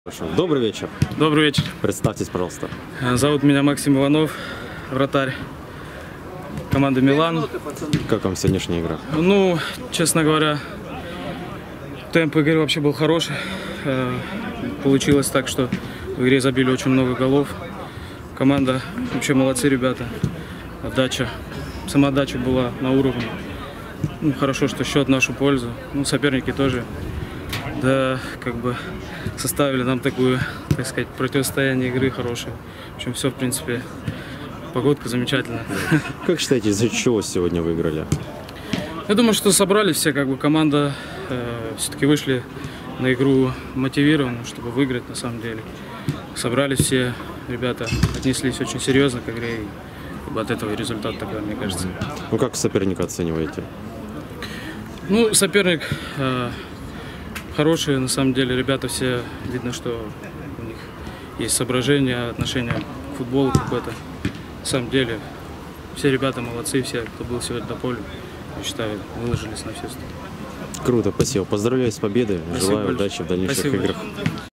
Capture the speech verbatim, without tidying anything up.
Хорошо. Добрый вечер. Добрый вечер. Представьтесь, пожалуйста. Зовут меня Максим Иванов, вратарь команды «Милан». Как вам сегодняшняя игра? Ну, честно говоря, темп игры вообще был хороший. Получилось так, что в игре забили очень много голов. Команда вообще молодцы, ребята. Отдача, самоотдача была на уровне. Ну, хорошо, что счет в нашу пользу. Ну, соперники тоже, да, как бы составили нам такую, так сказать, противостояние игры хорошее. В общем, все, в принципе, погодка замечательная. Как считаете, из-за чего сегодня выиграли? Я думаю, что собрались все, как бы команда, э, все-таки вышли на игру мотивированно, чтобы выиграть на самом деле. Собрались все ребята, отнеслись очень серьезно к игре, и как бы от этого и результат такой, мне кажется. Ну, как соперника оцениваете? Ну, соперник э, хороший, на самом деле, ребята все, видно, что у них есть соображения, отношение к футболу какое-то. На самом деле, все ребята молодцы, все, кто был сегодня на поле, я считаю, выложились на все сто. Круто, спасибо. Поздравляю с победой. Спасибо Желаю большое. удачи в дальнейших Спасибо играх. большое.